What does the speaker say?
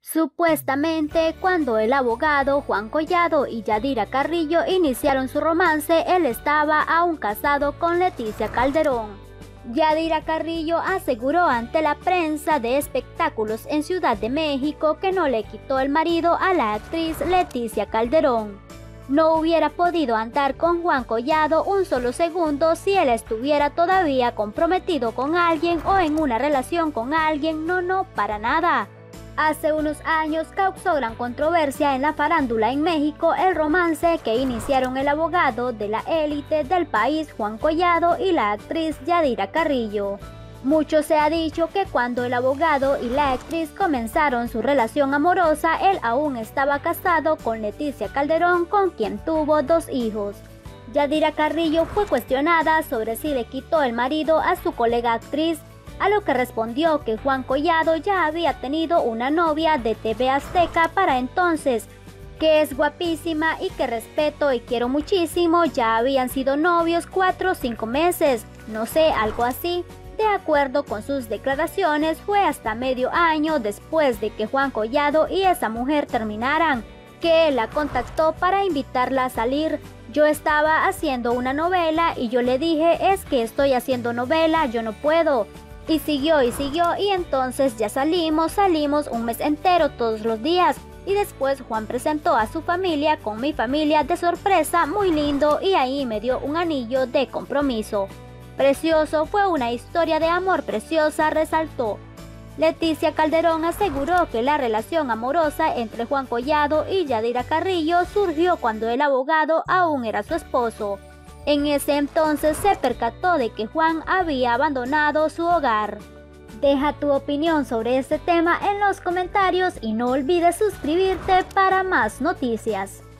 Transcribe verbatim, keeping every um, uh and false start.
Supuestamente, cuando el abogado Juan Collado y Yadira Carrillo iniciaron su romance, él estaba aún casado con Leticia Calderón. Yadira Carrillo aseguró ante la prensa de espectáculos en Ciudad de México que no le quitó el marido a la actriz Leticia Calderón. No hubiera podido andar con Juan Collado un solo segundo si él estuviera todavía comprometido con alguien o en una relación con alguien, no, no, para nada. Hace unos años causó gran controversia en la farándula en México el romance que iniciaron el abogado de la élite del país Juan Collado y la actriz Yadira Carrillo. Mucho se ha dicho que cuando el abogado y la actriz comenzaron su relación amorosa, él aún estaba casado con Leticia Calderón, con quien tuvo dos hijos. Yadira Carrillo fue cuestionada sobre si le quitó el marido a su colega actriz, a lo que respondió que Juan Collado ya había tenido una novia de T V Azteca para entonces, que es guapísima y que respeto y quiero muchísimo, ya habían sido novios cuatro o cinco meses, no sé, algo así. De acuerdo con sus declaraciones, fue hasta medio año después de que Juan Collado y esa mujer terminaran, que él la contactó para invitarla a salir. Yo estaba haciendo una novela y yo le dije, es que estoy haciendo novela, yo no puedo. Y siguió y siguió y entonces ya salimos, salimos un mes entero todos los días. Y después Juan presentó a su familia con mi familia de sorpresa, muy lindo, y ahí me dio un anillo de compromiso. Precioso, fue una historia de amor preciosa, resaltó. Leticia Calderón aseguró que la relación amorosa entre Juan Collado y Yadira Carrillo surgió cuando el abogado aún era su esposo. En ese entonces se percató de que Juan había abandonado su hogar. Deja tu opinión sobre este tema en los comentarios y no olvides suscribirte para más noticias.